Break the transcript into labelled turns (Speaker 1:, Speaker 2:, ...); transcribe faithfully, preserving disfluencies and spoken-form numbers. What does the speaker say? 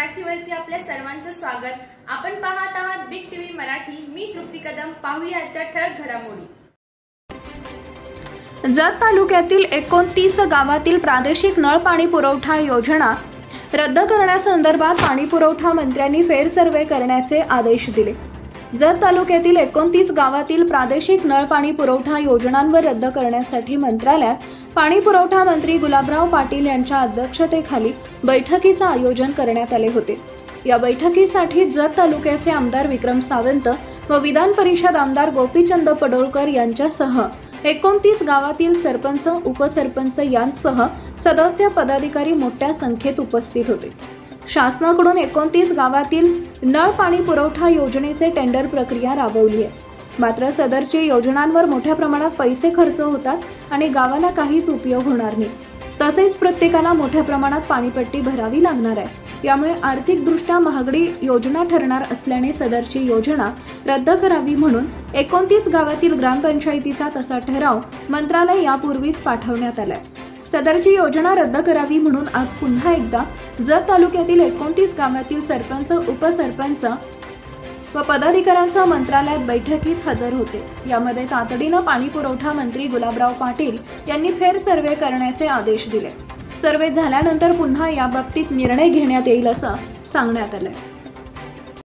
Speaker 1: मराठीवरती आपल्या सर्वांचं स्वागत। आपण पाहत आहात बिग टीव्ही मराठी। मी तृप्ती कदम। पाहूया आजच्या ठळक घडामोडी।
Speaker 2: जत तालुक्यातील एकोणतीस गावातील प्रादेशिक नळ पाणी पुरवठा योजना रद्द करण्यासंदर्भात पाणी पुरवठा मंत्र्यांनी फेर सर्वे करण्याचे आदेश दिले। जत तालुक्यातील एकोणतीस गावातील प्रादेशिक नळ पाणी पुरवठा योजनांवर रद्द करण्यासाठी मंत्रालयात पाणी पुरवठा मंत्री गुलाबराव पाटील यांच्या अध्यक्षतेखाली बैठकीचे आयोजन करण्यात आले होते। या बैठकीसाठी जत तालुक्याचे आमदार विक्रम सावंत व विधान परिषद आमदार गोपीचंद पडोळकर यांच्यासह एकोणतीस गावातील सरपंच, उपसरपंच यांसह सदस्य पदाधिकारी मोठ्या संख्येत उपस्थित होते। शासनाकडून एकोणतीस गावातील नळ पाणी पुरवठा योजनेचे टेंडर प्रक्रिया राबवली आहे। मात्र सदरच्या योजनांवर मोठ्या प्रमाणात पैसे खर्च होतात आणि गावाला काहीच उपयोग होणार नाही। तसेच प्रत्येकाला मोठ्या प्रमाणात पाणीपट्टी भरावी लागणार आहे। यामुळे आर्थिकदृष्ट्या महागडी योजना ठरणार असल्याने सदरची योजना रद्द करावी म्हणून एकोणतीस गावातील ग्रामपंचायतीचा तसा ठराव मंत्रालय यापूर्वीच पाठवण्यात आलाय। सदरची योजना रद्द करावी म्हणून आज पुन्हा एकदा जत तालुक्यातील एकोणतीस गावातील सरपंच, उपसरपंच व पदाधिकाऱ्यांसह मंत्रालयात बैठकीस हजर होते। यामध्ये तातडीने पाणी पुरवठा मंत्री गुलाबराव पाटील यांनी फेर सर्वे करण्याचे आदेश दिले। सर्वे झाल्यानंतर पुन्हा याबाबतीत निर्णय घेण्यात येईल असं सांगण्यात आलं।